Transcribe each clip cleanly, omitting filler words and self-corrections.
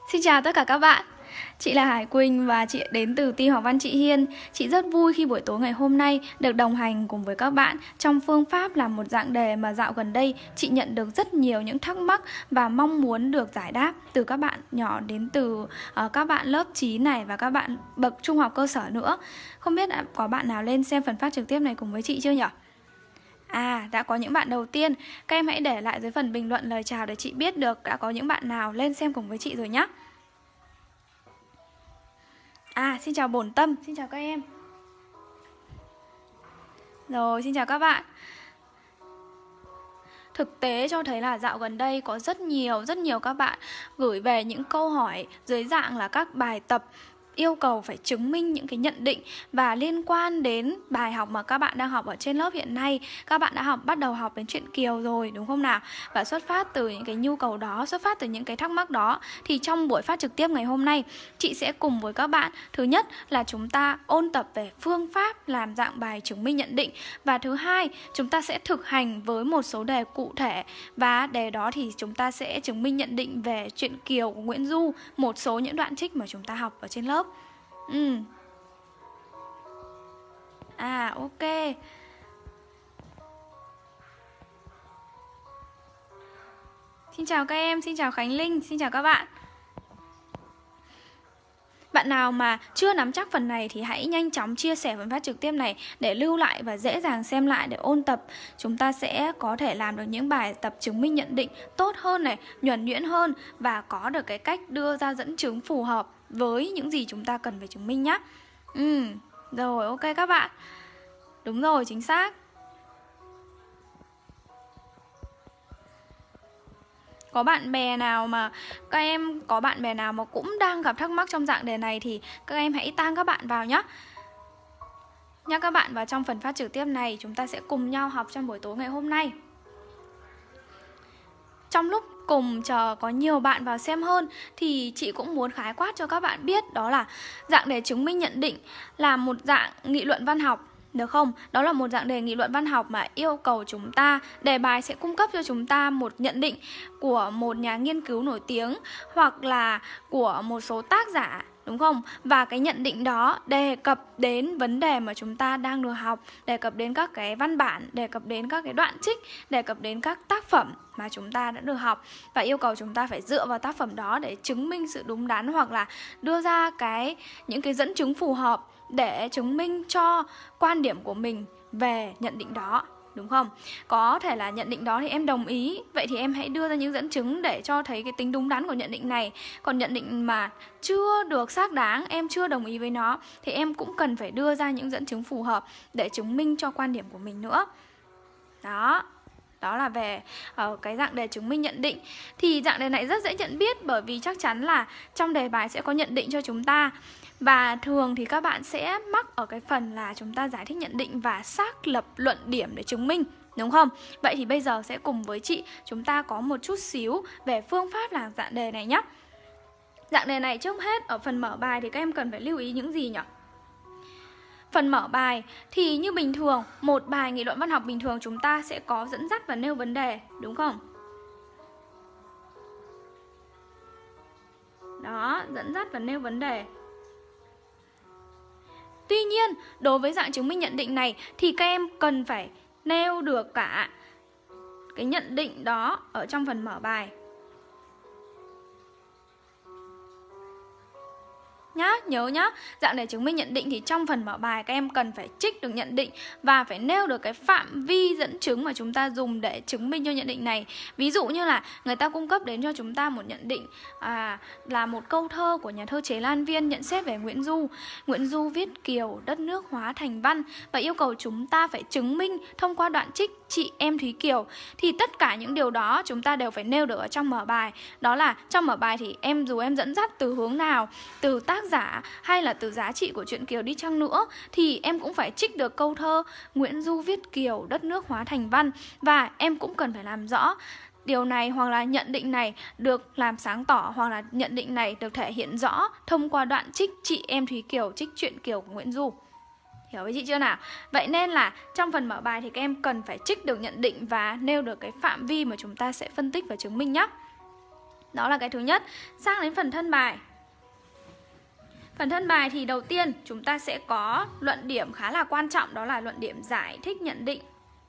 Xin chào tất cả các bạn. Chị là Hải Quỳnh và chị đến từ team học văn chị Hiên. Chị rất vui khi buổi tối ngày hôm nay được đồng hành cùng với các bạn trong phương pháp làm một dạng đề mà dạo gần đây chị nhận được rất nhiều những thắc mắc và mong muốn được giải đáp từ các bạn nhỏ đến từ các bạn lớp 9 này và các bạn bậc trung học cơ sở nữa. Không biết có bạn nào lên xem phần phát trực tiếp này cùng với chị chưa nhỉ? Đã có những bạn đầu tiên. Các em hãy để lại dưới phần bình luận lời chào để chị biết được đã có những bạn nào lên xem cùng với chị rồi nhé. Xin chào Bổn Tâm, xin chào các em. Rồi, xin chào các bạn. Thực tế cho thấy là dạo gần đây có rất nhiều các bạn gửi về những câu hỏi dưới dạng là các bài tập yêu cầu phải chứng minh những cái nhận định và liên quan đến bài học mà các bạn đang học ở trên lớp hiện nay. Các bạn đã bắt đầu học đến truyện Kiều rồi đúng không nào? Và xuất phát từ những cái nhu cầu đó, xuất phát từ những cái thắc mắc đó thì trong buổi phát trực tiếp ngày hôm nay chị sẽ cùng với các bạn, thứ nhất là chúng ta ôn tập về phương pháp làm dạng bài chứng minh nhận định, và thứ hai chúng ta sẽ thực hành với một số đề cụ thể, và đề đó thì chúng ta sẽ chứng minh nhận định về truyện Kiều của Nguyễn Du, một số những đoạn trích mà chúng ta học ở trên lớp. Ok. Xin chào các em, xin chào Khánh Linh, xin chào các bạn. Bạn nào mà chưa nắm chắc phần này thì hãy nhanh chóng chia sẻ phần phát trực tiếp này để lưu lại và dễ dàng xem lại để ôn tập. Chúng ta sẽ có thể làm được những bài tập chứng minh nhận định tốt hơn này, nhuần nhuyễn hơn và có được cái cách đưa ra dẫn chứng phù hợp với những gì chúng ta cần phải chứng minh nhé. Rồi, ok các bạn. Đúng rồi, chính xác. Có bạn bè nào mà các em có bạn bè nào mà cũng đang gặp thắc mắc trong dạng đề này thì các em hãy tag các bạn vào nhé. Nhắc các bạn vào trong phần phát trực tiếp này, chúng ta sẽ cùng nhau học trong buổi tối ngày hôm nay. Trong lúc cùng chờ có nhiều bạn vào xem hơn thì chị cũng muốn khái quát cho các bạn biết đó là dạng đề chứng minh nhận định là một dạng nghị luận văn học. Được không? Đó là một dạng đề nghị luận văn học mà yêu cầu chúng ta, đề bài sẽ cung cấp cho chúng ta một nhận định của một nhà nghiên cứu nổi tiếng hoặc là của một số tác giả, đúng không? Và cái nhận định đó đề cập đến vấn đề mà chúng ta đang được học, đề cập đến các cái văn bản, đề cập đến các cái đoạn trích, đề cập đến các tác phẩm mà chúng ta đã được học, và yêu cầu chúng ta phải dựa vào tác phẩm đó để chứng minh sự đúng đắn hoặc là đưa ra những cái dẫn chứng phù hợp để chứng minh cho quan điểm của mình về nhận định đó, đúng không? Có thể là nhận định đó thì em đồng ý, vậy thì em hãy đưa ra những dẫn chứng để cho thấy cái tính đúng đắn của nhận định này. Còn nhận định mà chưa được xác đáng, em chưa đồng ý với nó thì em cũng cần phải đưa ra những dẫn chứng phù hợp để chứng minh cho quan điểm của mình nữa. Đó là về cái dạng đề chứng minh nhận định. Thì dạng đề này rất dễ nhận biết bởi vì chắc chắn là trong đề bài sẽ có nhận định cho chúng ta. Và thường thì các bạn sẽ mắc ở cái phần là chúng ta giải thích nhận định và xác lập luận điểm để chứng minh, đúng không? Vậy thì bây giờ sẽ cùng với chị chúng ta có một chút xíu về phương pháp làm dạng đề này nhé. Dạng đề này trước hết ở phần mở bài thì các em cần phải lưu ý những gì nhỉ? Phần mở bài thì như bình thường, một bài nghị luận văn học bình thường chúng ta sẽ có dẫn dắt và nêu vấn đề, đúng không? Đó, dẫn dắt và nêu vấn đề. Tuy nhiên, đối với dạng chứng minh nhận định này thì các em cần phải nêu được cả cái nhận định đó ở trong phần mở bài. Nhớ nhá, dạng đề chứng minh nhận định thì trong phần mở bài các em cần phải trích được nhận định và phải nêu được cái phạm vi dẫn chứng mà chúng ta dùng để chứng minh cho nhận định này. Ví dụ như là người ta cung cấp đến cho chúng ta một nhận định là một câu thơ của nhà thơ Chế Lan Viên nhận xét về Nguyễn Du. Nguyễn Du viết Kiều, đất nước hóa thành văn, và yêu cầu chúng ta phải chứng minh thông qua đoạn trích Chị Em Thúy Kiều. Thì tất cả những điều đó chúng ta đều phải nêu được ở trong mở bài. Đó là trong mở bài thì dù em dẫn dắt từ hướng nào, từ tác giả hay là từ giá trị của truyện Kiều đi chăng nữa, thì em cũng phải trích được câu thơ Nguyễn Du viết Kiều, đất nước hóa thành văn. Và em cũng cần phải làm rõ điều này hoặc là nhận định này được làm sáng tỏ, hoặc là nhận định này được thể hiện rõ thông qua đoạn trích Chị Em Thúy Kiều, trích truyện Kiều của Nguyễn Du. Hiểu với chị chưa nào? Vậy nên là trong phần mở bài thì các em cần phải trích được nhận định và nêu được cái phạm vi mà chúng ta sẽ phân tích và chứng minh nhé. Đó là cái thứ nhất. Sang đến phần thân bài. Phần thân bài thì đầu tiên chúng ta sẽ có luận điểm khá là quan trọng, đó là luận điểm giải thích nhận định.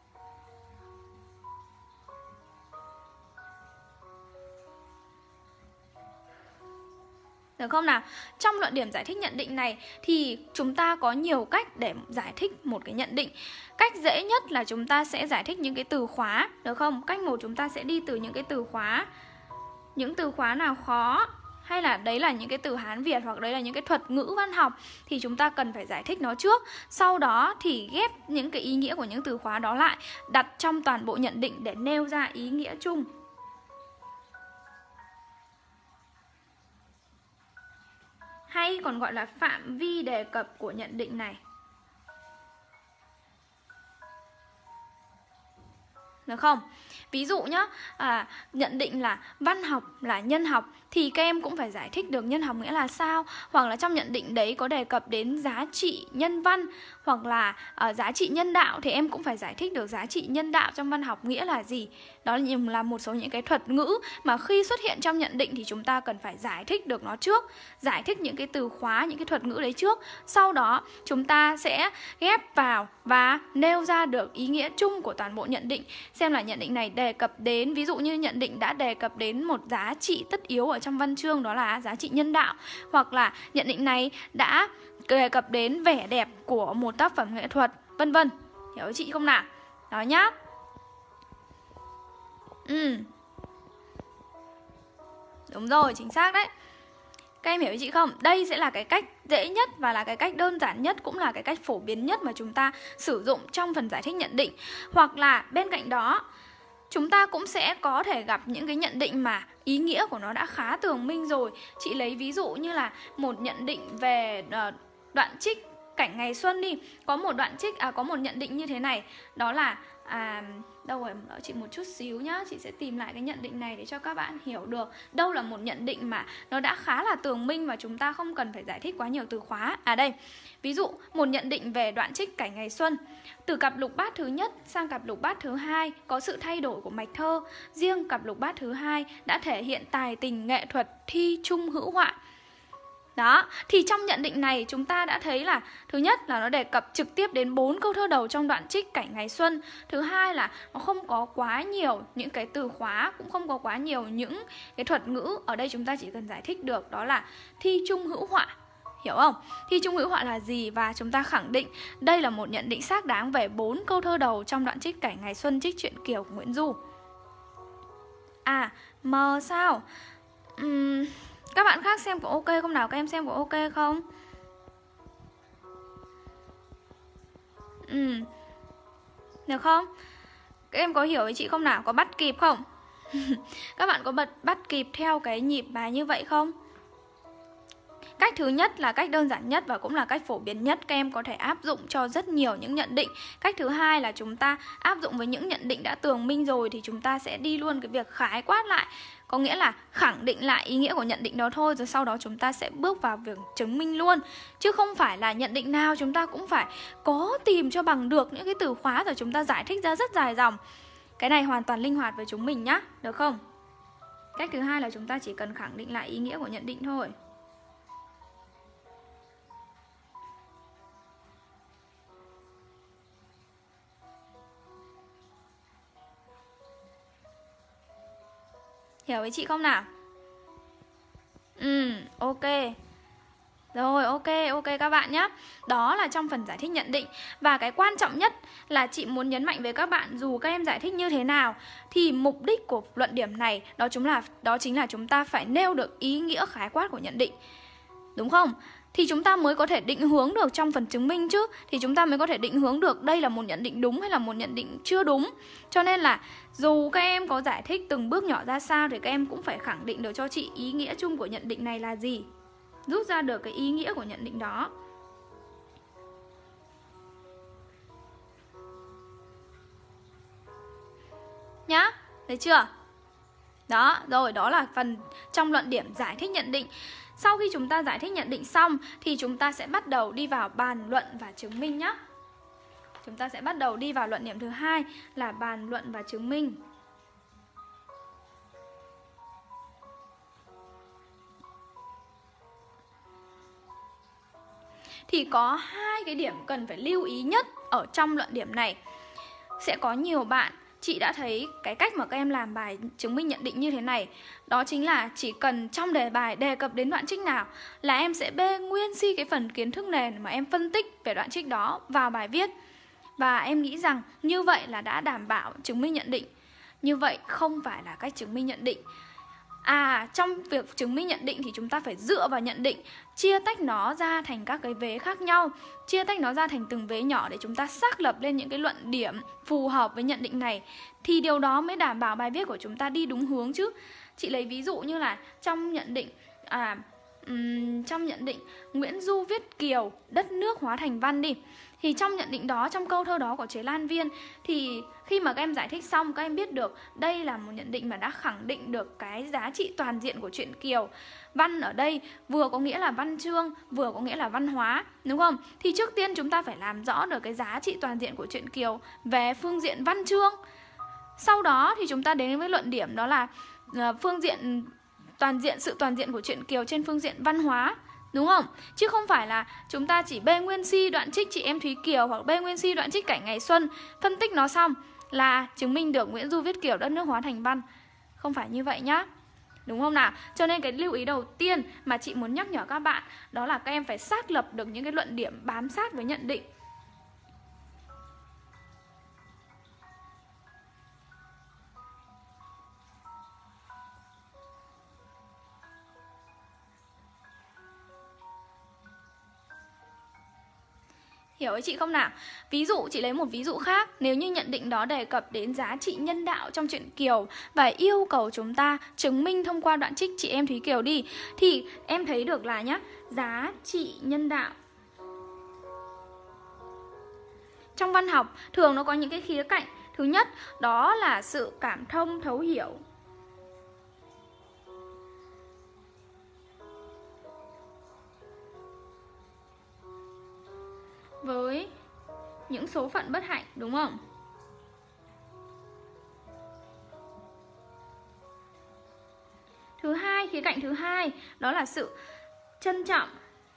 Được không nào? Trong luận điểm giải thích nhận định này thì chúng ta có nhiều cách để giải thích một cái nhận định. Cách dễ nhất là chúng ta sẽ giải thích những cái từ khóa, được không? Cách 1 chúng ta sẽ đi từ những cái từ khóa. Những từ khóa nào khó, hay là đấy là những cái từ Hán Việt, hoặc đấy là những cái thuật ngữ văn học, thì chúng ta cần phải giải thích nó trước. Sau đó thì ghép những cái ý nghĩa của những từ khóa đó lại, đặt trong toàn bộ nhận định để nêu ra ý nghĩa chung. Hay còn gọi là phạm vi đề cập của nhận định này. Được không? Ví dụ nhá, nhận định là văn học là nhân học thì các em cũng phải giải thích được nhân học nghĩa là sao. Hoặc là trong nhận định đấy có đề cập đến giá trị nhân văn, hoặc là giá trị nhân đạo, thì em cũng phải giải thích được giá trị nhân đạo trong văn học nghĩa là gì. Đó là một số những cái thuật ngữ mà khi xuất hiện trong nhận định thì chúng ta cần phải giải thích được nó trước. Giải thích những cái từ khóa, những cái thuật ngữ đấy trước. Sau đó chúng ta sẽ ghép vào và nêu ra được ý nghĩa chung của toàn bộ nhận định. Xem là nhận định này đề cập đến, ví dụ như nhận định đã đề cập đến một giá trị tất yếu ở trong văn chương, đó là giá trị nhân đạo. Hoặc là nhận định này đã đề cập đến vẻ đẹp của một tác phẩm nghệ thuật, vân vân. Hiểu chị không nào? Đó nhá. Đúng rồi, chính xác đấy. Các em hiểu chị không? Đây sẽ là cái cách dễ nhất và là cái cách đơn giản nhất, cũng là cái cách phổ biến nhất mà chúng ta sử dụng trong phần giải thích nhận định. Hoặc là bên cạnh đó, chúng ta cũng sẽ có thể gặp những cái nhận định mà ý nghĩa của nó đã khá tường minh rồi. Chị lấy ví dụ như là một nhận định về đoạn trích cảnh ngày xuân đi. Có một đoạn trích, có một nhận định như thế này. Đó là đâu rồi, đợi chị một chút xíu nhá. Chị sẽ tìm lại cái nhận định này để cho các bạn hiểu được đâu là một nhận định mà nó đã khá là tường minh và chúng ta không cần phải giải thích quá nhiều từ khóa. Đây, ví dụ một nhận định về đoạn trích cảnh ngày xuân. Từ cặp lục bát thứ nhất sang cặp lục bát thứ hai có sự thay đổi của mạch thơ. Riêng cặp lục bát thứ hai đã thể hiện tài tình nghệ thuật thi trung hữu họa. Đó, thì trong nhận định này chúng ta đã thấy là thứ nhất là nó đề cập trực tiếp đến 4 câu thơ đầu trong đoạn trích cảnh ngày xuân. Thứ hai là nó không có quá nhiều những cái từ khóa, cũng không có quá nhiều những cái thuật ngữ. Ở đây chúng ta chỉ cần giải thích được đó là thi trung hữu họa. Hiểu không? Thi trung hữu họa là gì? Và chúng ta khẳng định đây là một nhận định xác đáng về 4 câu thơ đầu trong đoạn trích cảnh ngày xuân, trích truyện Kiều của Nguyễn Du. Mờ sao? Các bạn khác xem có ok không nào? Các em xem có ok không? Được không? Các em có hiểu với chị không nào? Có bắt kịp không? Các bạn có bắt kịp theo cái nhịp bài như vậy không? Cách thứ nhất là cách đơn giản nhất và cũng là cách phổ biến nhất. Các em có thể áp dụng cho rất nhiều những nhận định. Cách thứ hai là chúng ta áp dụng với những nhận định đã tường minh rồi thì chúng ta sẽ đi luôn cái việc khái quát lại. Có nghĩa là khẳng định lại ý nghĩa của nhận định đó thôi, rồi sau đó chúng ta sẽ bước vào việc chứng minh luôn. Chứ không phải là nhận định nào chúng ta cũng phải có tìm cho bằng được những cái từ khóa rồi chúng ta giải thích ra rất dài dòng. Cái này hoàn toàn linh hoạt với chúng mình nhá, được không? Cách thứ hai là chúng ta chỉ cần khẳng định lại ý nghĩa của nhận định thôi. Hiểu với chị không nào? Ok. Rồi, ok các bạn nhé. Đó là trong phần giải thích nhận định. Và cái quan trọng nhất là chị muốn nhấn mạnh với các bạn, dù các em giải thích như thế nào thì mục đích của luận điểm này đó chính là chúng ta phải nêu được ý nghĩa khái quát của nhận định. Đúng không? Thì chúng ta mới có thể định hướng được trong phần chứng minh chứ. Thì chúng ta mới có thể định hướng được đây là một nhận định đúng hay là một nhận định chưa đúng. Cho nên là dù các em có giải thích từng bước nhỏ ra sao thì các em cũng phải khẳng định được cho chị ý nghĩa chung của nhận định này là gì, rút ra được cái ý nghĩa của nhận định đó. Nhá, thấy chưa? Đó, rồi đó là phần trong luận điểm giải thích nhận định. Sau khi chúng ta giải thích nhận định xong thì chúng ta sẽ bắt đầu đi vào bàn luận và chứng minh nhé. Chúng ta sẽ bắt đầu đi vào luận điểm thứ hai là bàn luận và chứng minh. thì có hai cái điểm cần phải lưu ý nhất ở trong luận điểm này. Sẽ có nhiều bạn, chị đã thấy cái cách mà các em làm bài chứng minh nhận định như thế này. Đó chính là chỉ cần trong đề bài đề cập đến đoạn trích nào là em sẽ bê nguyên si cái phần kiến thức nền mà em phân tích về đoạn trích đó vào bài viết. Và em nghĩ rằng như vậy là đã đảm bảo chứng minh nhận định. Như vậy không phải là cách chứng minh nhận định. Trong việc chứng minh nhận định thì chúng ta phải dựa vào nhận định, chia tách nó ra thành các cái vế khác nhau, chia tách nó ra thành từng vế nhỏ để chúng ta xác lập lên những cái luận điểm phù hợp với nhận định này. Thì điều đó mới đảm bảo bài viết của chúng ta đi đúng hướng chứ. Chị lấy ví dụ như là trong nhận định Nguyễn Du viết Kiều, đất nước hóa thành văn đi. Thì trong nhận định đó, trong câu thơ đó của Chế Lan Viên, thì khi mà các em giải thích xong, các em biết được đây là một nhận định mà đã khẳng định được cái giá trị toàn diện của truyện Kiều. Văn ở đây vừa có nghĩa là văn chương, vừa có nghĩa là văn hóa, đúng không? Thì trước tiên chúng ta phải làm rõ được cái giá trị toàn diện của truyện Kiều về phương diện văn chương. Sau đó thì chúng ta đến với luận điểm, đó là sự toàn diện của truyện Kiều trên phương diện văn hóa, đúng không? Chứ không phải là chúng ta chỉ bê nguyên si đoạn trích Chị Em Thúy Kiều hoặc bê nguyên si đoạn trích Cảnh Ngày Xuân, phân tích nó xong là chứng minh được Nguyễn Du viết Kiều, đất nước hóa thành văn. Không phải như vậy nhá, đúng không nào? Cho nên cái lưu ý đầu tiên mà chị muốn nhắc nhở các bạn, đó là các em phải xác lập được những cái luận điểm bám sát với nhận định. Hiểu ý chị không nào? Ví dụ, chị lấy một ví dụ khác. Nếu như nhận định đó đề cập đến giá trị nhân đạo trong truyện Kiều và yêu cầu chúng ta chứng minh thông qua đoạn trích Chị Em Thúy Kiều đi, thì em thấy được là nhá, giá trị nhân đạo trong văn học thường nó có những cái khía cạnh. Thứ nhất, đó là sự cảm thông, thấu hiểu với những số phận bất hạnh, đúng không? Thứ hai, khía cạnh thứ hai, đó là sự trân trọng,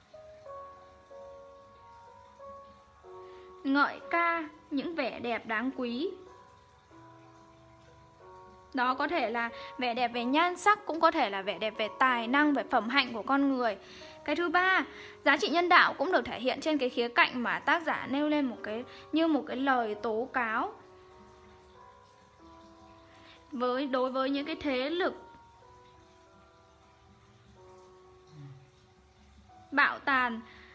ngợi ca những vẻ đẹp đáng quý. Đó có thể là vẻ đẹp về nhan sắc, cũng có thể là vẻ đẹp về tài năng, về phẩm hạnh của con người. Cái thứ ba, giá trị nhân đạo cũng được thể hiện trên cái khía cạnh mà tác giả nêu lên một cái lời tố cáo đối với những cái thế lực bạo tàn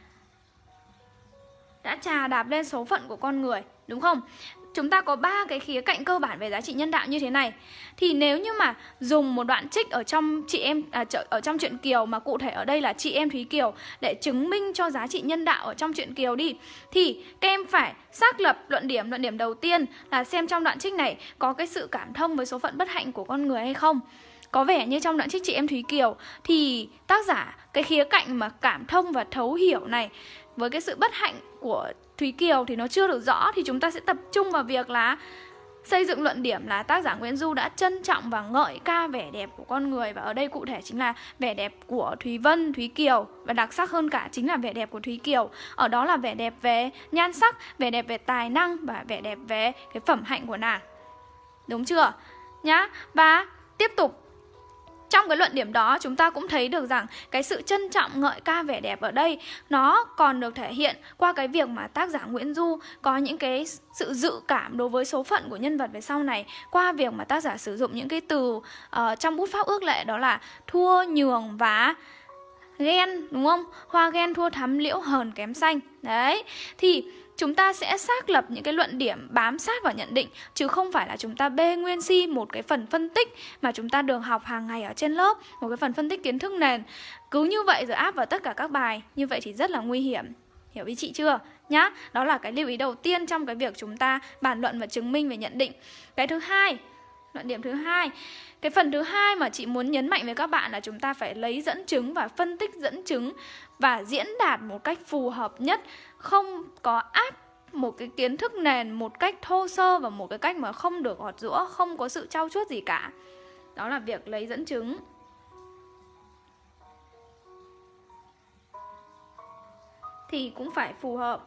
đã chà đạp lên số phận của con người, đúng không? Chúng ta có 3 cái khía cạnh cơ bản về giá trị nhân đạo như thế này. Thì nếu như mà dùng một đoạn trích ở trong ở trong truyện Kiều, mà cụ thể ở đây là Chị Em Thúy Kiều, để chứng minh cho giá trị nhân đạo ở trong truyện Kiều đi, thì các em phải xác lập luận điểm. Luận điểm đầu tiên là xem trong đoạn trích này có cái sự cảm thông với số phận bất hạnh của con người hay không. Có vẻ như trong đoạn trích Chị Em Thúy Kiều thì tác giả cái khía cạnh mà cảm thông và thấu hiểu này với cái sự bất hạnh của Thúy Kiều thì nó chưa được rõ. Thì chúng ta sẽ tập trung vào việc là xây dựng luận điểm là tác giả Nguyễn Du đã trân trọng và ngợi ca vẻ đẹp của con người. Và ở đây cụ thể chính là vẻ đẹp của Thúy Vân, Thúy Kiều. Và đặc sắc hơn cả chính là vẻ đẹp của Thúy Kiều. Ở đó là vẻ đẹp về nhan sắc, vẻ đẹp về tài năng và vẻ đẹp về cái phẩm hạnh của nàng. Đúng chưa? Nhá. Và tiếp tục, trong cái luận điểm đó chúng ta cũng thấy được rằng cái sự trân trọng ngợi ca vẻ đẹp ở đây nó còn được thể hiện qua cái việc mà tác giả Nguyễn Du có những cái sự dự cảm đối với số phận của nhân vật về sau này, qua việc mà tác giả sử dụng những cái từ trong bút pháp ước lệ, đó là thua, nhường và ghen, đúng không? Hoa ghen thua thắm liễu hờn kém xanh. Đấy, thì chúng ta sẽ xác lập những cái luận điểm bám sát vào nhận định, chứ không phải là chúng ta bê nguyên si một cái phần phân tích mà chúng ta được học hàng ngày ở trên lớp, một cái phần phân tích kiến thức nền. Cứ như vậy rồi áp vào tất cả các bài, như vậy thì rất là nguy hiểm. Hiểu ý chị chưa? Nhá, đó là cái lưu ý đầu tiên trong cái việc chúng ta bàn luận và chứng minh về nhận định. Cái thứ hai, luận điểm thứ hai, cái phần thứ hai mà chị muốn nhấn mạnh với các bạn là chúng ta phải lấy dẫn chứng và phân tích dẫn chứng và diễn đạt một cách phù hợp nhất, không có áp một cái kiến thức nền một cách thô sơ và một cái cách mà không được gọt giũa, không có sự trau chuốt gì cả. Đó là việc lấy dẫn chứng. thì cũng phải phù hợp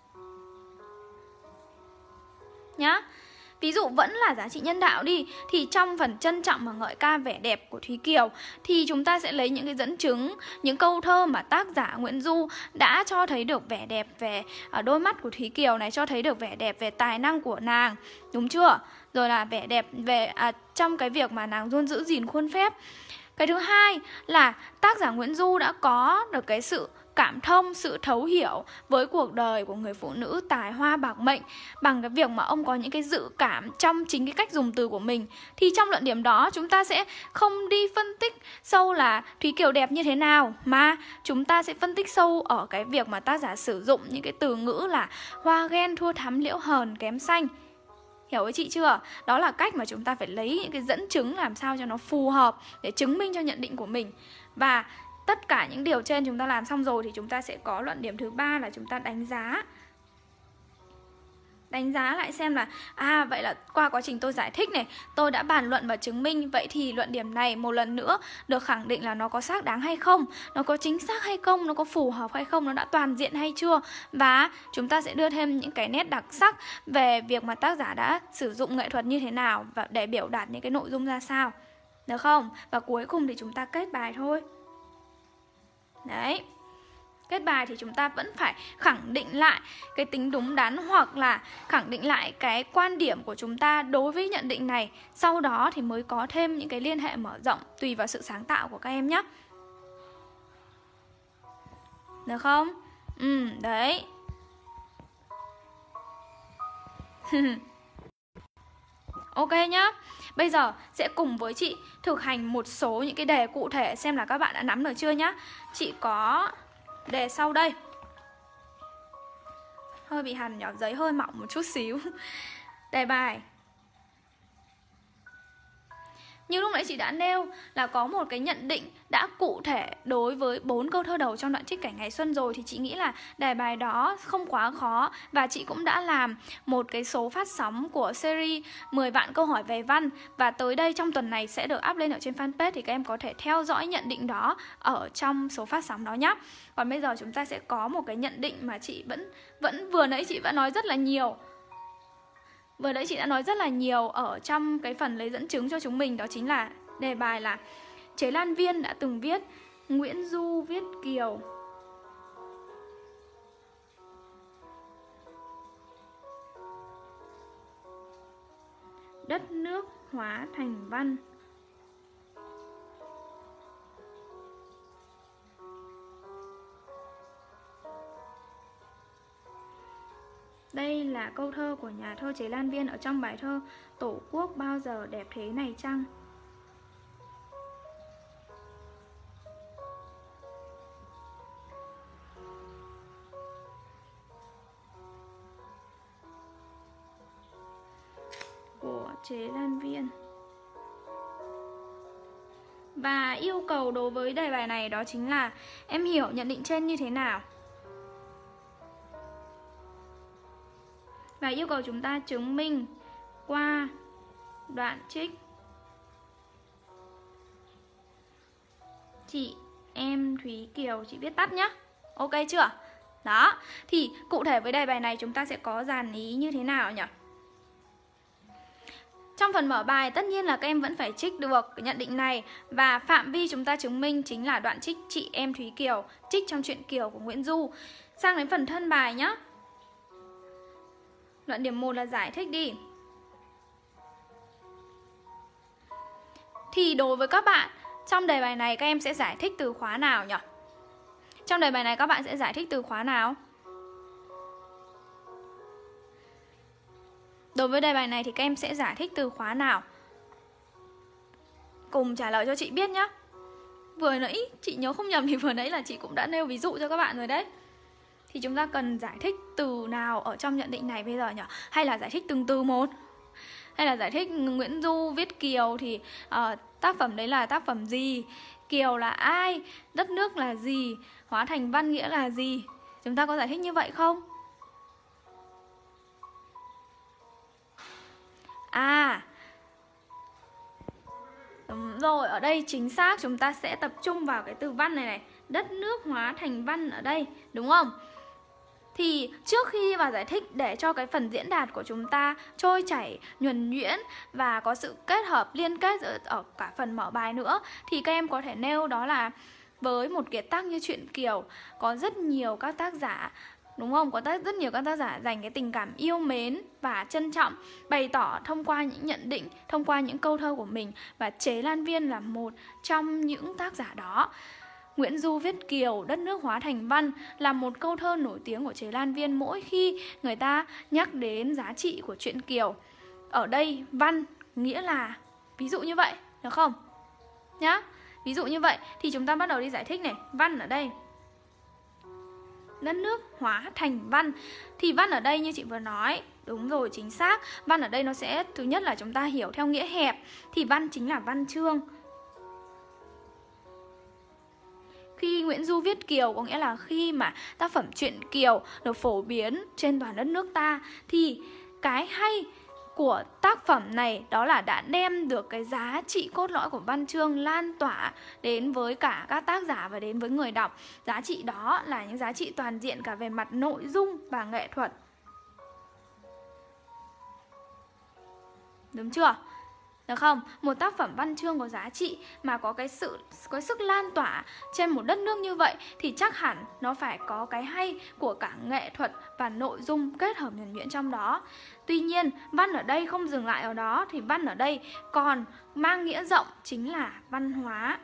nhá. Ví dụ vẫn là giá trị nhân đạo đi, thì trong phần trân trọng và ngợi ca vẻ đẹp của Thúy Kiều thì chúng ta sẽ lấy những cái dẫn chứng, những câu thơ mà tác giả Nguyễn Du đã cho thấy được vẻ đẹp về đôi mắt của Thúy Kiều này, cho thấy được vẻ đẹp về tài năng của nàng, đúng chưa? Rồi là vẻ đẹp về trong cái việc mà nàng luôn giữ gìn khuôn phép. Cái thứ hai là tác giả Nguyễn Du đã có được cái sự cảm thông, sự thấu hiểu với cuộc đời của người phụ nữ tài hoa bạc mệnh bằng cái việc mà ông có những cái dự cảm trong chính cái cách dùng từ của mình. Thì trong luận điểm đó chúng ta sẽ không đi phân tích sâu là Thúy Kiều đẹp như thế nào, mà chúng ta sẽ phân tích sâu ở cái việc mà tác giả sử dụng những cái từ ngữ là hoa ghen thua thắm liễu hờn kém xanh. Hiểu với chị chưa? Đó là cách mà chúng ta phải lấy những cái dẫn chứng làm sao cho nó phù hợp để chứng minh cho nhận định của mình. Và tất cả những điều trên chúng ta làm xong rồi thì chúng ta sẽ có luận điểm thứ ba là chúng ta đánh giá. Đánh giá lại xem là vậy là qua quá trình tôi giải thích này, tôi đã bàn luận và chứng minh, vậy thì luận điểm này một lần nữa được khẳng định là nó có xác đáng hay không, nó có chính xác hay không, nó có phù hợp hay không, nó đã toàn diện hay chưa. Và chúng ta sẽ đưa thêm những cái nét đặc sắc về việc mà tác giả đã sử dụng nghệ thuật như thế nào và để biểu đạt những cái nội dung ra sao, được không? Và cuối cùng thì chúng ta kết bài thôi. Đấy, kết bài thì chúng ta vẫn phải khẳng định lại cái tính đúng đắn hoặc là khẳng định lại cái quan điểm của chúng ta đối với nhận định này. Sau đó thì mới có thêm những cái liên hệ mở rộng tùy vào sự sáng tạo của các em nhé. Được không? Đấy. Ok nhá. Bây giờ sẽ cùng với chị thực hành một số những cái đề cụ thể xem là các bạn đã nắm được chưa nhá. Chị có đề sau đây. Hơi bị hằn nhỏ, giấy hơi mỏng một chút xíu. Đề bài. Như lúc nãy chị đã nêu là có một cái nhận định đã cụ thể đối với 4 câu thơ đầu trong đoạn trích cảnh ngày xuân rồi, thì chị nghĩ là đề bài đó không quá khó. Và chị cũng đã làm một cái số phát sóng của series 10 vạn câu hỏi về văn, và tới đây trong tuần này sẽ được up lên ở trên fanpage, thì các em có thể theo dõi nhận định đó ở trong số phát sóng đó nhé. Còn bây giờ chúng ta sẽ có một cái nhận định mà chị vẫn vừa nãy chị vẫn nói rất là nhiều. Vừa nãy chị đã nói rất là nhiều ở trong cái phần lấy dẫn chứng cho chúng mình. Đó chính là đề bài là Chế Lan Viên đã từng viết Nguyễn Du viết Kiều. Đất nước hóa thành văn. Đây là câu thơ của nhà thơ Chế Lan Viên ở trong bài thơ Tổ quốc bao giờ đẹp thế này chăng? Của Chế Lan Viên. Và yêu cầu đối với đề bài này đó chính là em hiểu nhận định trên như thế nào. Và yêu cầu chúng ta chứng minh qua đoạn trích Chị em Thúy Kiều. Chị viết tắt nhá. Ok chưa? Đó. Thì cụ thể với đề bài này chúng ta sẽ có dàn ý như thế nào nhỉ? Trong phần mở bài tất nhiên là các em vẫn phải trích được cái nhận định này. Và phạm vi chúng ta chứng minh chính là đoạn trích Chị em Thúy Kiều, trích trong truyện Kiều của Nguyễn Du. Sang đến phần thân bài nhá. Luận điểm 1 là giải thích đi. Thì đối với các bạn, trong đề bài này các em sẽ giải thích từ khóa nào nhỉ? Trong đề bài này các bạn sẽ giải thích từ khóa nào? Đối với đề bài này thì các em sẽ giải thích từ khóa nào? Cùng trả lời cho chị biết nhá. Vừa nãy, chị nhớ không nhầm thì vừa nãy là chị cũng đã nêu ví dụ cho các bạn rồi đấy. Thì chúng ta cần giải thích từ nào ở trong nhận định này bây giờ nhỉ? Hay là giải thích từng từ một? Hay là giải thích Nguyễn Du viết Kiều thì tác phẩm đấy là tác phẩm gì? Kiều là ai? Đất nước là gì? Hóa thành văn nghĩa là gì? Chúng ta có giải thích như vậy không? Đúng rồi, ở đây chính xác chúng ta sẽ tập trung vào cái từ văn này này. Đất nước hóa thành văn ở đây, đúng không? Thì trước khi vào giải thích, để cho cái phần diễn đạt của chúng ta trôi chảy, nhuần nhuyễn và có sự kết hợp, liên kết ở cả phần mở bài nữa, thì các em có thể nêu đó là với một kiệt tác như truyện Kiều, có rất nhiều các tác giả, đúng không? Có rất nhiều các tác giả dành cái tình cảm yêu mến và trân trọng, bày tỏ thông qua những nhận định, thông qua những câu thơ của mình. Và Chế Lan Viên là một trong những tác giả đó. Nguyễn Du viết Kiều, đất nước hóa thành văn là một câu thơ nổi tiếng của Chế Lan Viên mỗi khi người ta nhắc đến giá trị của truyện Kiều. Ở đây văn nghĩa là ví dụ như vậy, được không? Nhá. Ví dụ như vậy thì chúng ta bắt đầu đi giải thích này. Văn ở đây, đất nước hóa thành văn. Thì văn ở đây như chị vừa nói, đúng rồi, chính xác. Văn ở đây nó sẽ, thứ nhất là chúng ta hiểu theo nghĩa hẹp, thì văn chính là văn chương. Khi Nguyễn Du viết Kiều có nghĩa là khi mà tác phẩm truyện Kiều được phổ biến trên toàn đất nước ta, thì cái hay của tác phẩm này đó là đã đem được cái giá trị cốt lõi của văn chương lan tỏa đến với cả các tác giả và đến với người đọc. Giá trị đó là những giá trị toàn diện cả về mặt nội dung và nghệ thuật. Đúng chưa? Được không? Một tác phẩm văn chương có giá trị mà có sức lan tỏa trên một đất nước như vậy thì chắc hẳn nó phải có cái hay của cả nghệ thuật và nội dung kết hợp nhuần nhuyễn trong đó. Tuy nhiên, văn ở đây không dừng lại ở đó, thì văn ở đây còn mang nghĩa rộng chính là văn hóa.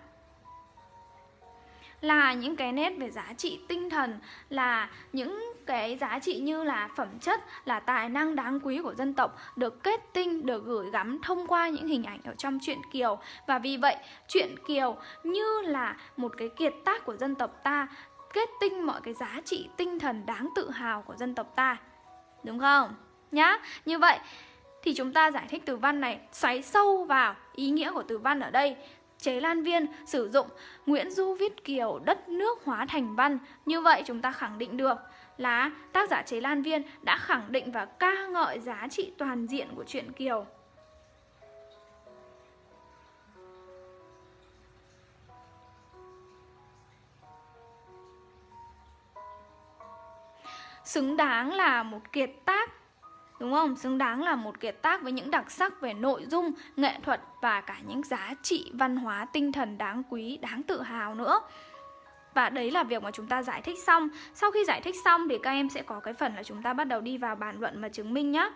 Là những cái nét về giá trị tinh thần, là những cái giá trị như là phẩm chất, là tài năng đáng quý của dân tộc được kết tinh, được gửi gắm thông qua những hình ảnh ở trong truyện Kiều. Và vì vậy, truyện Kiều như là một cái kiệt tác của dân tộc ta, kết tinh mọi cái giá trị tinh thần đáng tự hào của dân tộc ta. Đúng không? Nhá, như vậy thì chúng ta giải thích từ văn này, xoáy sâu vào ý nghĩa của từ văn ở đây. Chế Lan Viên sử dụng Nguyễn Du viết Kiều, đất nước hóa thành văn. Như vậy chúng ta khẳng định được là tác giả Chế Lan Viên đã khẳng định và ca ngợi giá trị toàn diện của truyện Kiều. Xứng đáng là một kiệt tác, đúng không? Xứng đáng là một kiệt tác với những đặc sắc về nội dung, nghệ thuật và cả những giá trị văn hóa tinh thần đáng quý, đáng tự hào nữa. Và đấy là việc mà chúng ta giải thích xong. Sau khi giải thích xong thì các em sẽ có cái phần là chúng ta bắt đầu đi vào bàn luận và chứng minh nhé.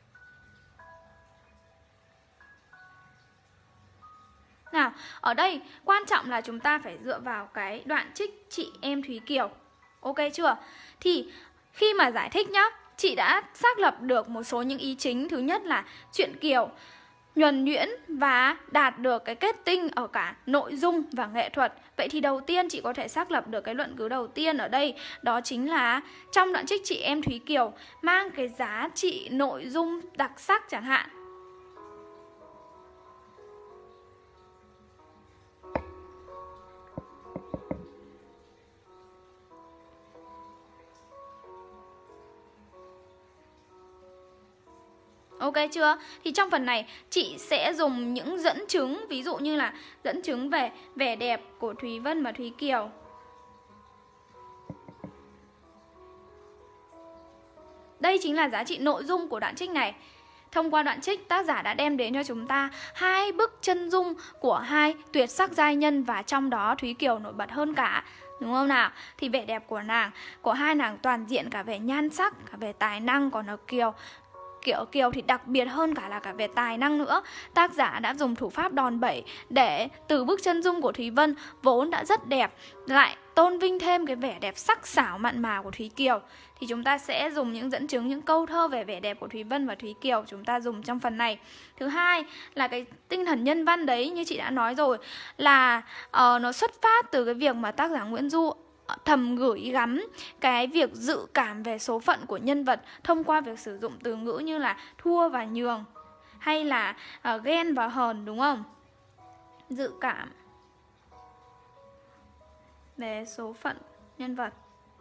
Nào, ở đây quan trọng là chúng ta phải dựa vào cái đoạn trích Chị Em Thúy Kiều. Ok chưa? Thì khi mà giải thích nhá, chị đã xác lập được một số những ý chính. Thứ nhất là truyện Kiều nhuần nhuyễn và đạt được cái kết tinh ở cả nội dung và nghệ thuật. Vậy thì đầu tiên chị có thể xác lập được cái luận cứ đầu tiên ở đây, đó chính là trong đoạn trích Chị Em Thúy Kiều mang cái giá trị nội dung đặc sắc chẳng hạn. Ok chưa? Thì trong phần này chị sẽ dùng những dẫn chứng, ví dụ như là dẫn chứng về vẻ đẹp của Thúy Vân và Thúy Kiều. Đây chính là giá trị nội dung của đoạn trích này. Thông qua đoạn trích, tác giả đã đem đến cho chúng ta hai bức chân dung của hai tuyệt sắc giai nhân, và trong đó Thúy Kiều nổi bật hơn cả. Đúng không nào? Thì vẻ đẹp của hai nàng toàn diện cả về nhan sắc, cả về tài năng. Còn ở Kiều thì đặc biệt hơn cả về tài năng nữa. Tác giả đã dùng thủ pháp đòn bẩy để từ bức chân dung của Thúy Vân vốn đã rất đẹp, lại tôn vinh thêm cái vẻ đẹp sắc sảo mặn mà của Thúy Kiều. Thì chúng ta sẽ dùng những dẫn chứng, những câu thơ về vẻ đẹp của Thúy Vân và Thúy Kiều chúng ta dùng trong phần này. Thứ hai là cái tinh thần nhân văn đấy, như chị đã nói rồi, là nó xuất phát từ cái việc mà tác giả Nguyễn Du thầm gửi gắm cái việc dự cảm về số phận của nhân vật thông qua việc sử dụng từ ngữ như là thua và nhường, hay là ghen và hờn, đúng không? Dự cảm về số phận nhân vật.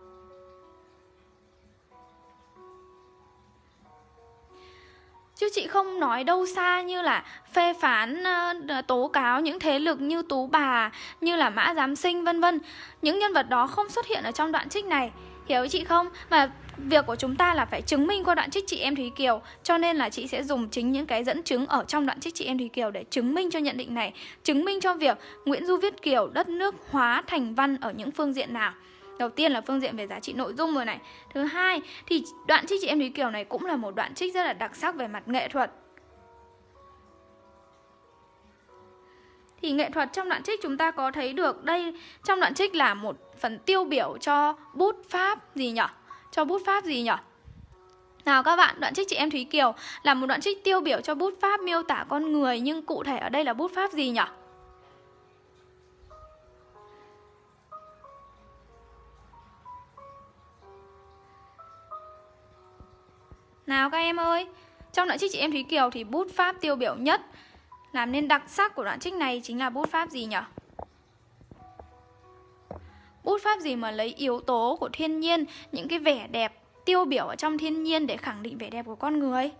Chứ chị không nói đâu xa như là phê phán, tố cáo những thế lực như Tú Bà, như là Mã Giám Sinh vân vân. Những nhân vật đó không xuất hiện ở trong đoạn trích này. Hiểu ý chị không? Mà việc của chúng ta là phải chứng minh qua đoạn trích chị em Thúy Kiều, cho nên là chị sẽ dùng chính những cái dẫn chứng ở trong đoạn trích chị em Thúy Kiều để chứng minh cho nhận định này, chứng minh cho việc Nguyễn Du viết Kiều đất nước hóa thành văn ở những phương diện nào. Đầu tiên là phương diện về giá trị nội dung rồi này. Thứ hai thì đoạn trích chị em Thúy Kiều này cũng là một đoạn trích rất là đặc sắc về mặt nghệ thuật. Thì nghệ thuật trong đoạn trích chúng ta có thấy được đây, trong đoạn trích là một phần tiêu biểu cho bút pháp gì nhỉ? Cho bút pháp gì nhỉ? Nào các bạn, đoạn trích chị em Thúy Kiều là một đoạn trích tiêu biểu cho bút pháp miêu tả con người, nhưng cụ thể ở đây là bút pháp gì nhỉ? Nào các em ơi, trong đoạn trích chị em Thúy Kiều thì bút pháp tiêu biểu nhất làm nên đặc sắc của đoạn trích này chính là bút pháp gì nhỉ? Bút pháp gì mà lấy yếu tố của thiên nhiên, những cái vẻ đẹp tiêu biểu ở trong thiên nhiên để khẳng định vẻ đẹp của con người?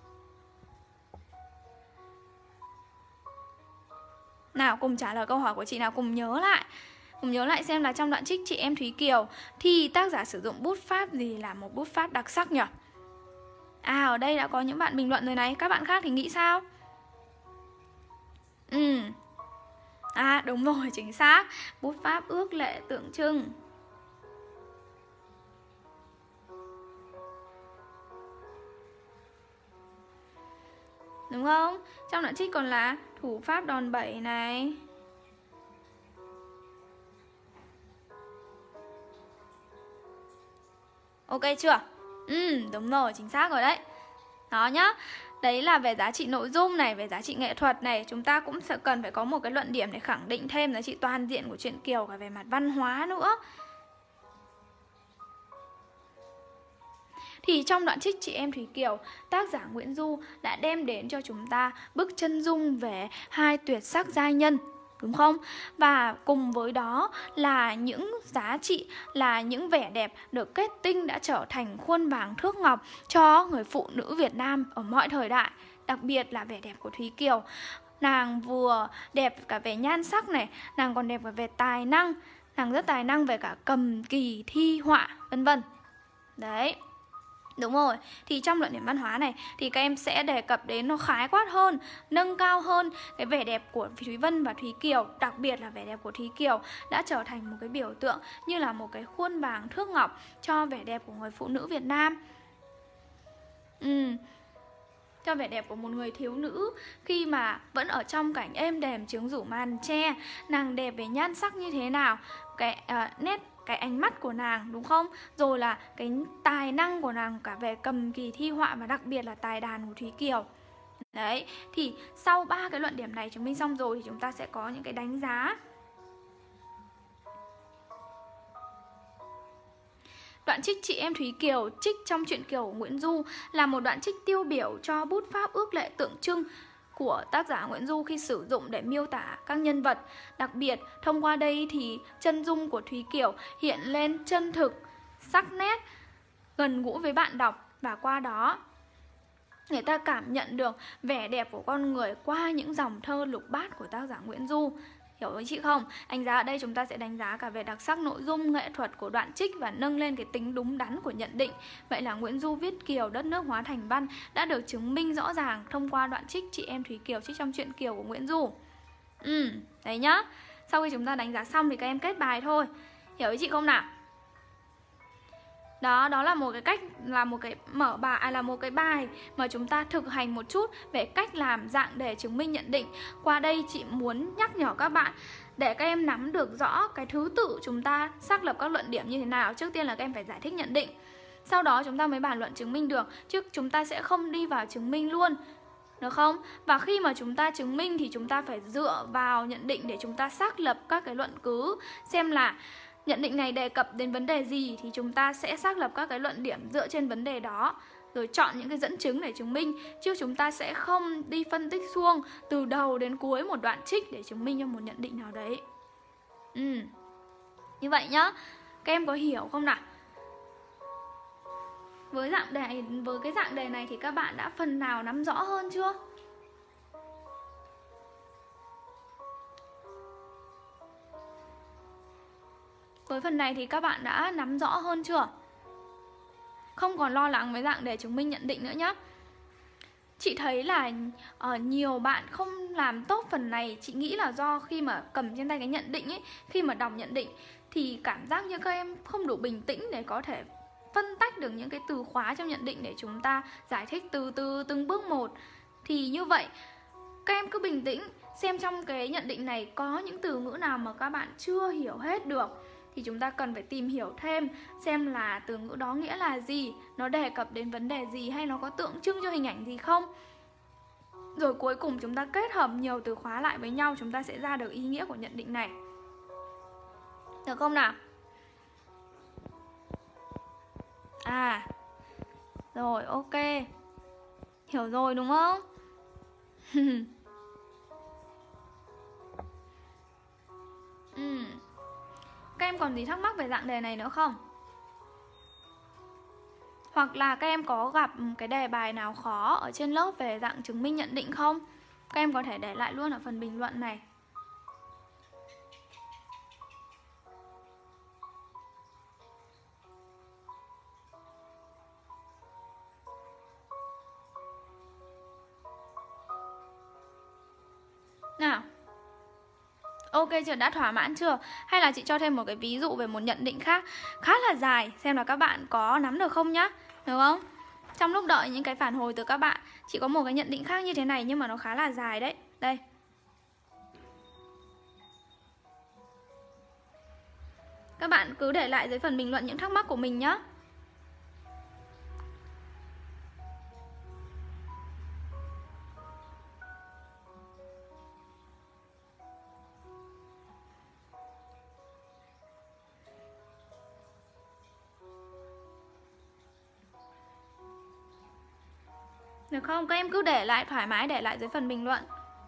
Nào cùng trả lời câu hỏi của chị nào, cùng nhớ lại. Cùng nhớ lại xem là trong đoạn trích chị em Thúy Kiều thì tác giả sử dụng bút pháp gì là một bút pháp đặc sắc nhỉ? À, ở đây đã có những bạn bình luận rồi này, các bạn khác thì nghĩ sao? À đúng rồi, chính xác. Bút pháp ước lệ tượng trưng. Đúng không? Trong đoạn trích còn là thủ pháp đòn bẩy này. Ok chưa? Đúng rồi, chính xác rồi đấy. Đó nhá. Đấy là về giá trị nội dung này, về giá trị nghệ thuật này. Chúng ta cũng sẽ cần phải có một cái luận điểm để khẳng định thêm giá trị toàn diện của truyện Kiều cả về mặt văn hóa nữa. Thì trong đoạn trích chị em Thúy Kiều, tác giả Nguyễn Du đã đem đến cho chúng ta bức chân dung về hai tuyệt sắc giai nhân, đúng không? Và cùng với đó là những giá trị, là những vẻ đẹp được kết tinh đã trở thành khuôn vàng thước ngọc cho người phụ nữ Việt Nam ở mọi thời đại. Đặc biệt là vẻ đẹp của Thúy Kiều. Nàng vừa đẹp cả về nhan sắc này, nàng còn đẹp cả về tài năng. Nàng rất tài năng về cả cầm kỳ thi họa, vân vân. Đấy. Đúng rồi, thì trong luận điểm văn hóa này thì các em sẽ đề cập đến nó khái quát hơn, nâng cao hơn cái vẻ đẹp của Thúy Vân và Thúy Kiều. Đặc biệt là vẻ đẹp của Thúy Kiều đã trở thành một cái biểu tượng như là một cái khuôn vàng thước ngọc cho vẻ đẹp của người phụ nữ Việt Nam. Cho vẻ đẹp của một người thiếu nữ khi mà vẫn ở trong cảnh êm đềm trướng rủ màn tre. Nàng đẹp về nhan sắc như thế nào, cái ánh mắt của nàng, đúng không? Rồi là cái tài năng của nàng cả về cầm kỳ thi họa và đặc biệt là tài đàn của Thúy Kiều. Đấy, thì sau 3 cái luận điểm này chứng minh xong rồi thì chúng ta sẽ có những cái đánh giá. Đoạn trích chị em Thúy Kiều trích trong truyện Kiều của Nguyễn Du là một đoạn trích tiêu biểu cho bút pháp ước lệ tượng trưng của tác giả Nguyễn Du khi sử dụng để miêu tả các nhân vật. Đặc biệt, thông qua đây thì chân dung của Thúy Kiều hiện lên chân thực, sắc nét, gần gũi với bạn đọc. Và qua đó, người ta cảm nhận được vẻ đẹp của con người qua những dòng thơ lục bát của tác giả Nguyễn Du. Hiểu với chị không? Đánh giá ở đây chúng ta sẽ đánh giá cả về đặc sắc nội dung, nghệ thuật của đoạn trích và nâng lên cái tính đúng đắn của nhận định. Vậy là Nguyễn Du viết Kiều đất nước hóa thành văn đã được chứng minh rõ ràng thông qua đoạn trích chị em Thúy Kiều trích trong truyện Kiều của Nguyễn Du. Đấy nhá. Sau khi chúng ta đánh giá xong thì các em kết bài thôi. Hiểu với chị không nào? Đó là một cái cách, là một cái mở bài, là một cái bài mà chúng ta thực hành một chút về cách làm dạng đề chứng minh nhận định. Qua đây chị muốn nhắc nhở các bạn để các em nắm được rõ cái thứ tự chúng ta xác lập các luận điểm như thế nào. Trước tiên là các em phải giải thích nhận định, sau đó chúng ta mới bàn luận chứng minh được, chứ chúng ta sẽ không đi vào chứng minh luôn, được không? Và khi mà chúng ta chứng minh thì chúng ta phải dựa vào nhận định để chúng ta xác lập các cái luận cứ, xem là nhận định này đề cập đến vấn đề gì thì chúng ta sẽ xác lập các cái luận điểm dựa trên vấn đề đó, rồi chọn những cái dẫn chứng để chứng minh. Chứ chúng ta sẽ không đi phân tích suông từ đầu đến cuối một đoạn trích để chứng minh cho một nhận định nào đấy. Như vậy nhá, các em có hiểu không nào? Với cái dạng đề này thì các bạn đã phần nào nắm rõ hơn chưa? Với phần này thì các bạn đã nắm rõ hơn chưa? không còn lo lắng với dạng đề chứng minh nhận định nữa nhá. Chị thấy là nhiều bạn không làm tốt phần này. Chị nghĩ là do khi mà cầm trên tay cái nhận định ấy, khi mà đọc nhận định thì cảm giác như các em không đủ bình tĩnh để có thể phân tách được những cái từ khóa trong nhận định để chúng ta giải thích từ từng bước một. Thì như vậy các em cứ bình tĩnh, xem trong cái nhận định này có những từ ngữ nào mà các bạn chưa hiểu hết được thì chúng ta cần phải tìm hiểu thêm, xem là từ ngữ đó nghĩa là gì, nó đề cập đến vấn đề gì, hay nó có tượng trưng cho hình ảnh gì không. Rồi cuối cùng chúng ta kết hợp nhiều từ khóa lại với nhau, chúng ta sẽ ra được ý nghĩa của nhận định này. Được không nào? Rồi, ok. Hiểu rồi đúng không? Các em còn gì thắc mắc về dạng đề này nữa không? Hoặc là các em có gặp cái đề bài nào khó ở trên lớp về dạng chứng minh nhận định không? Các em có thể để lại luôn ở phần bình luận này. Nào. Ok chưa? Đã thỏa mãn chưa? Hay là chị cho thêm một cái ví dụ về một nhận định khác khá là dài, xem là các bạn có nắm được không nhá. Được không? Trong lúc đợi những cái phản hồi từ các bạn, chị có một cái nhận định khác như thế này nhưng mà nó khá là dài đấy. Đây. Các bạn cứ để lại dưới phần bình luận những thắc mắc của mình nhé. Được không? Các em cứ để lại, thoải mái để lại dưới phần bình luận.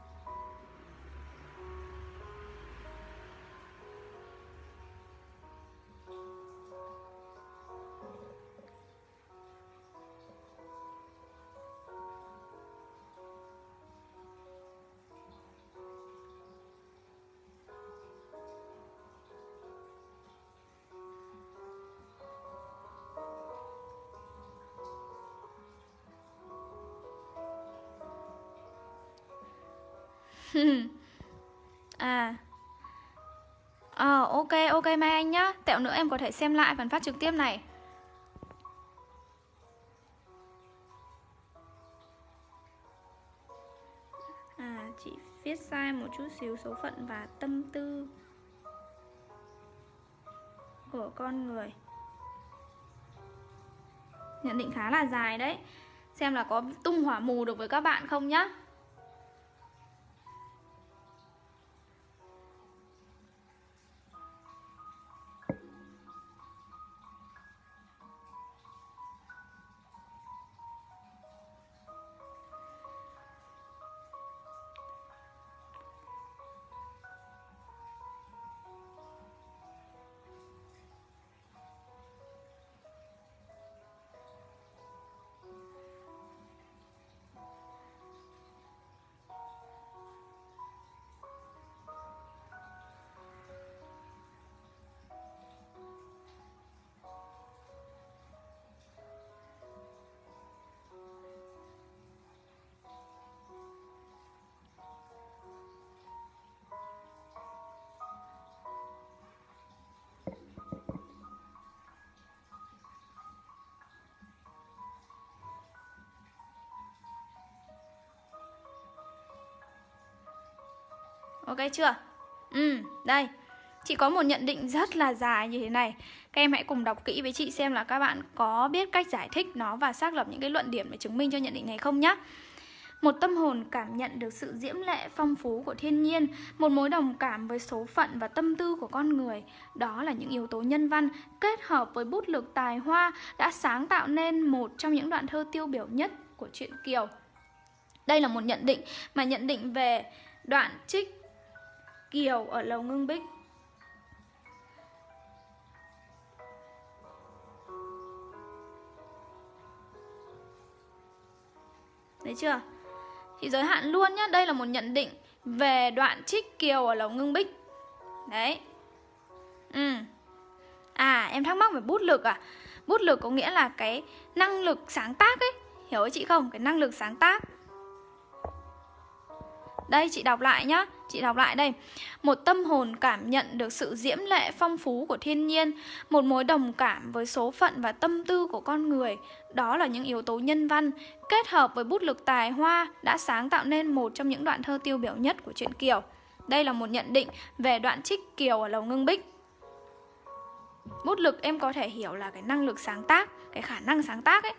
Ok Mai Anh nhá. Tẹo nữa em có thể xem lại phần phát trực tiếp này. Chị viết sai một chút xíu số phận và tâm tư của con người. Nhận định khá là dài đấy. Xem là có tung hỏa mù được với các bạn không nhá. Ok chưa? Đây. Chị có một nhận định rất là dài như thế này. Các em hãy cùng đọc kỹ với chị xem là các bạn có biết cách giải thích nó và xác lập những cái luận điểm để chứng minh cho nhận định này không nhé. Một tâm hồn cảm nhận được sự diễm lệ phong phú của thiên nhiên, một mối đồng cảm với số phận và tâm tư của con người. Đó là những yếu tố nhân văn kết hợp với bút lực tài hoa đã sáng tạo nên một trong những đoạn thơ tiêu biểu nhất của truyện Kiều. Đây là một nhận định mà nhận định về đoạn trích Kiều ở Lầu Ngưng Bích. Đấy chưa? Chị giới hạn luôn nhé. Đây là một nhận định về đoạn trích Kiều ở Lầu Ngưng Bích. Đấy. Em thắc mắc về bút lực à? Bút lực có nghĩa là cái năng lực sáng tác ấy, hiểu ấy chị không? Cái năng lực sáng tác. Đây chị đọc lại nhá, chị đọc lại đây. Một tâm hồn cảm nhận được sự diễm lệ phong phú của thiên nhiên, một mối đồng cảm với số phận và tâm tư của con người. Đó là những yếu tố nhân văn, kết hợp với bút lực tài hoa đã sáng tạo nên một trong những đoạn thơ tiêu biểu nhất của truyện Kiều. Đây là một nhận định về đoạn trích Kiều ở Lầu Ngưng Bích. Bút lực em có thể hiểu là cái năng lực sáng tác, cái khả năng sáng tác ấy.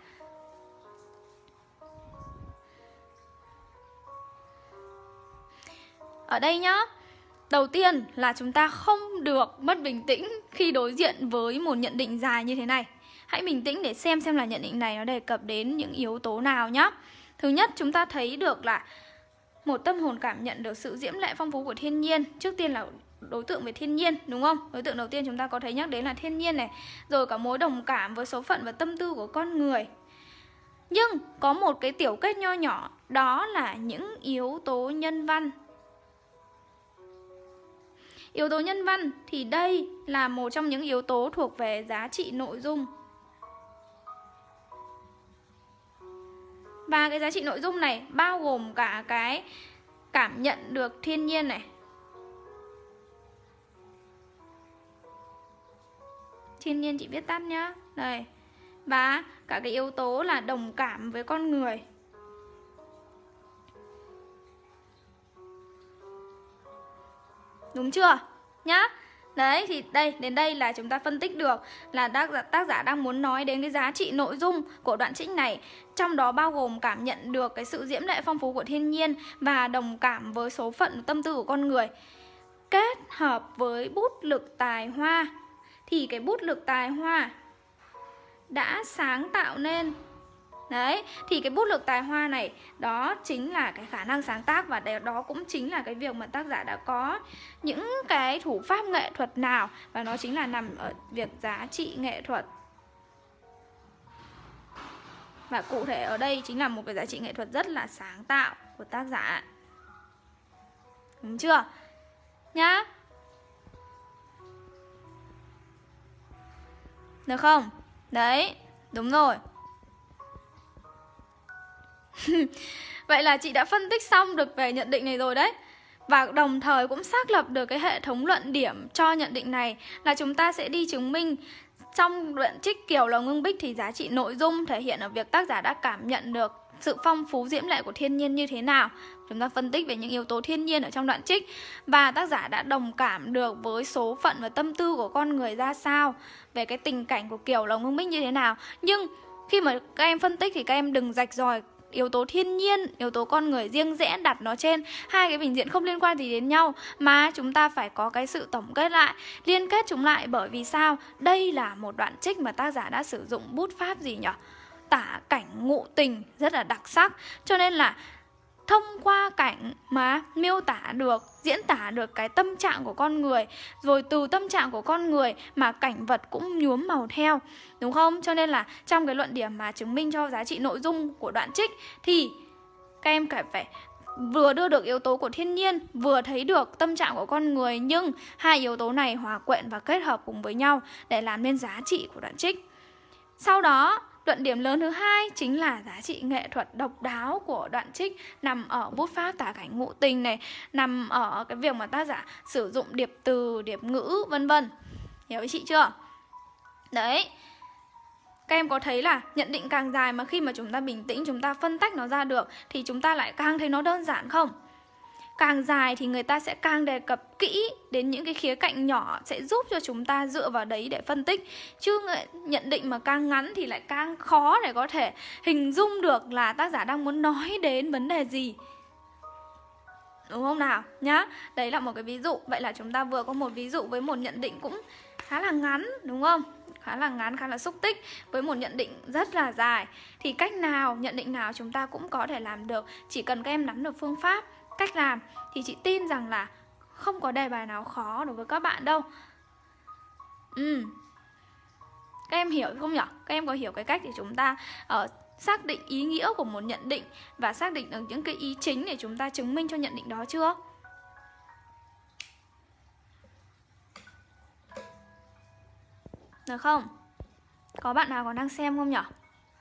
Ở đây nhá, đầu tiên là chúng ta không được mất bình tĩnh khi đối diện với một nhận định dài như thế này. Hãy bình tĩnh để xem là nhận định này nó đề cập đến những yếu tố nào nhá. Thứ nhất, chúng ta thấy được là một tâm hồn cảm nhận được sự diễm lệ phong phú của thiên nhiên. Trước tiên là đối tượng về thiên nhiên, đúng không? Đối tượng đầu tiên chúng ta có thấy nhắc đến là thiên nhiên này. Rồi cả mối đồng cảm với số phận và tâm tư của con người. Nhưng có một cái tiểu kết nho nhỏ, đó là những yếu tố nhân văn. Yếu tố nhân văn thì đây là một trong những yếu tố thuộc về giá trị nội dung. Và cái giá trị nội dung này bao gồm cả cái cảm nhận được thiên nhiên này. Thiên nhiên chị viết tắt nhá. Đây. Và cả cái yếu tố là đồng cảm với con người. Đúng chưa? Nhá. Đấy, thì đây, đến đây là chúng ta phân tích được là tác giả đang muốn nói đến cái giá trị nội dung của đoạn trích này. Trong đó bao gồm cảm nhận được cái sự diễm lệ phong phú của thiên nhiên và đồng cảm với số phận tâm tư của con người. Kết hợp với bút lực tài hoa. Thì cái bút lực tài hoa đã sáng tạo nên. Đấy, thì cái bút lực tài hoa này, đó chính là cái khả năng sáng tác. Và đó cũng chính là cái việc mà tác giả đã có những cái thủ pháp nghệ thuật nào. Và nó chính là nằm ở việc giá trị nghệ thuật. Và cụ thể ở đây chính là một cái giá trị nghệ thuật rất là sáng tạo của tác giả. Đúng chưa? Nhá. Được không? Đấy, đúng rồi. Vậy là chị đã phân tích xong được về nhận định này rồi đấy. Và đồng thời cũng xác lập được cái hệ thống luận điểm cho nhận định này. Là chúng ta sẽ đi chứng minh trong đoạn trích Kiều Lầu Ngưng Bích thì giá trị nội dung thể hiện ở việc tác giả đã cảm nhận được sự phong phú diễm lệ của thiên nhiên như thế nào. Chúng ta phân tích về những yếu tố thiên nhiên ở trong đoạn trích. Và tác giả đã đồng cảm được với số phận và tâm tư của con người ra sao, về cái tình cảnh của Kiều Lầu Ngưng Bích như thế nào. Nhưng khi mà các em phân tích thì các em đừng rạch ròi yếu tố thiên nhiên, yếu tố con người riêng rẽ đặt nó trên hai cái bình diện không liên quan gì đến nhau, mà chúng ta phải có cái sự tổng kết lại, liên kết chúng lại. Bởi vì sao? Đây là một đoạn trích mà tác giả đã sử dụng bút pháp gì nhỉ? Tả cảnh ngụ tình rất là đặc sắc. Cho nên là thông qua cảnh mà miêu tả được, diễn tả được cái tâm trạng của con người. Rồi từ tâm trạng của con người mà cảnh vật cũng nhuốm màu theo. Đúng không? Cho nên là trong cái luận điểm mà chứng minh cho giá trị nội dung của đoạn trích thì các em phải vừa đưa được yếu tố của thiên nhiên, vừa thấy được tâm trạng của con người. Nhưng hai yếu tố này hòa quyện và kết hợp cùng với nhau để làm nên giá trị của đoạn trích. Sau đó, luận điểm lớn thứ hai chính là giá trị nghệ thuật độc đáo của đoạn trích, nằm ở bút pháp tả cảnh ngụ tình này, nằm ở cái việc mà tác giả sử dụng điệp từ, điệp ngữ, vân vân. Hiểu với chị chưa? Đấy. Các em có thấy là nhận định càng dài mà khi mà chúng ta bình tĩnh, chúng ta phân tách nó ra được thì chúng ta lại càng thấy nó đơn giản không? Càng dài thì người ta sẽ càng đề cập kỹ đến những cái khía cạnh nhỏ, sẽ giúp cho chúng ta dựa vào đấy để phân tích. Chứ nhận định mà càng ngắn thì lại càng khó để có thể hình dung được là tác giả đang muốn nói đến vấn đề gì. Đúng không nào? Nhá. Đấy là một cái ví dụ. Vậy là chúng ta vừa có một ví dụ với một nhận định cũng khá là ngắn, đúng không? Khá là ngắn, khá là xúc tích với một nhận định rất là dài. Thì cách nào, nhận định nào chúng ta cũng có thể làm được. Chỉ cần các em nắm được phương pháp, cách làm thì chị tin rằng là không có đề bài nào khó đối với các bạn đâu. Các em hiểu không nhỉ? Các em có hiểu cái cách để chúng ta xác định ý nghĩa của một nhận định và xác định được những cái ý chính để chúng ta chứng minh cho nhận định đó chưa? Được không? Có bạn nào còn đang xem không nhỉ?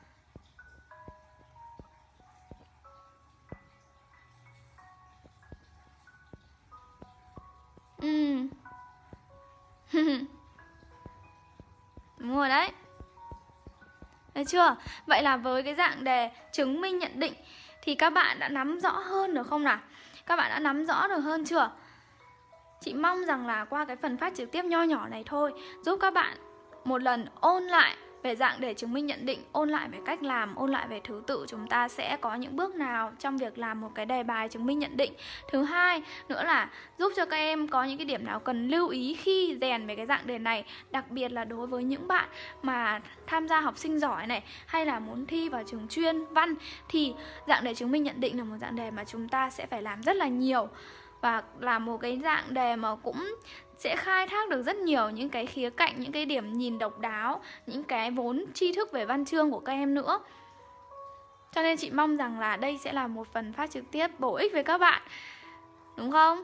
Đúng rồi đấy. Được chưa? Vậy là với cái dạng đề chứng minh nhận định thì các bạn đã nắm rõ hơn được không nào? Các bạn đã nắm rõ được hơn chưa? Chị mong rằng là qua cái phần phát trực tiếp nho nhỏ này thôi giúp các bạn một lần ôn lại về dạng đề chứng minh nhận định, ôn lại về cách làm, ôn lại về thứ tự chúng ta sẽ có những bước nào trong việc làm một cái đề bài chứng minh nhận định. Thứ hai nữa là giúp cho các em có những cái điểm nào cần lưu ý khi rèn về cái dạng đề này, đặc biệt là đối với những bạn mà tham gia học sinh giỏi này hay là muốn thi vào trường chuyên văn thì dạng đề chứng minh nhận định là một dạng đề mà chúng ta sẽ phải làm rất là nhiều, và là một cái dạng đề mà cũng sẽ khai thác được rất nhiều những cái khía cạnh, những cái điểm nhìn độc đáo, những cái vốn tri thức về văn chương của các em nữa. Cho nên chị mong rằng là đây sẽ là một phần phát trực tiếp bổ ích với các bạn, đúng không?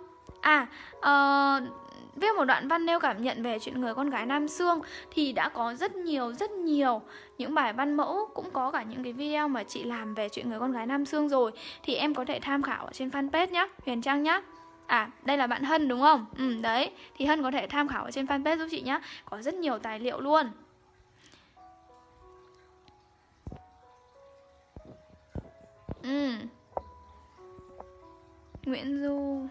Viết một đoạn văn nêu cảm nhận về chuyện người con gái Nam Xương thì đã có rất nhiều những bài văn mẫu, cũng có cả những cái video mà chị làm về chuyện người con gái Nam Xương rồi, thì em có thể tham khảo ở trên fanpage nhá, Huyền Trang nhá. Đây là bạn Hân đúng không? Đấy, thì Hân có thể tham khảo ở trên fanpage giúp chị nhá. Có rất nhiều tài liệu luôn. Nguyễn Du.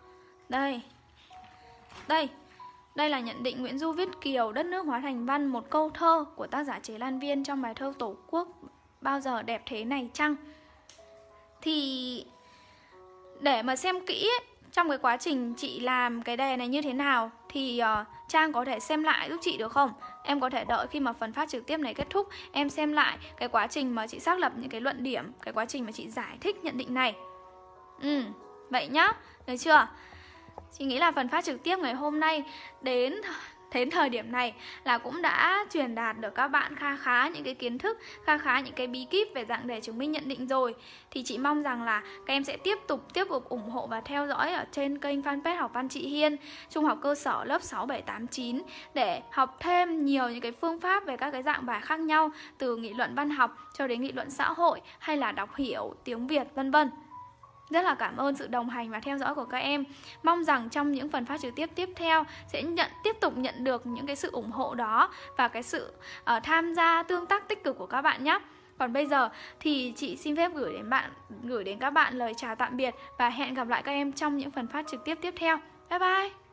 Đây là nhận định Nguyễn Du viết Kiều Đất nước hóa thành văn, một câu thơ của tác giả Chế Lan Viên trong bài thơ Tổ quốc bao giờ đẹp thế này chăng. Thì để mà xem kỹ ấy, trong cái quá trình chị làm cái đề này như thế nào thì Trang có thể xem lại giúp chị được không? Em có thể đợi khi mà phần phát trực tiếp này kết thúc, em xem lại cái quá trình mà chị xác lập những cái luận điểm, cái quá trình mà chị giải thích nhận định này. Vậy nhá, được chưa? Chị nghĩ là phần phát trực tiếp ngày hôm nay đến thời điểm này là cũng đã truyền đạt được các bạn khá những cái kiến thức, khá những cái bí kíp về dạng đề chứng minh nhận định rồi. Thì chị mong rằng là các em sẽ tiếp tục ủng hộ và theo dõi ở trên kênh fanpage Học Văn Chị Hiên, Trung học cơ sở lớp 6, 7, 8, 9 để học thêm nhiều những cái phương pháp về các cái dạng bài khác nhau, từ nghị luận văn học cho đến nghị luận xã hội hay là đọc hiểu tiếng Việt vân vân. Rất là cảm ơn sự đồng hành và theo dõi của các em. Mong rằng trong những phần phát trực tiếp tiếp theo sẽ tiếp tục nhận được những cái sự ủng hộ đó và cái sự tham gia tương tác tích cực của các bạn nhé. Còn bây giờ thì chị xin phép gửi đến các bạn lời chào tạm biệt và hẹn gặp lại các em trong những phần phát trực tiếp tiếp theo. Bye bye!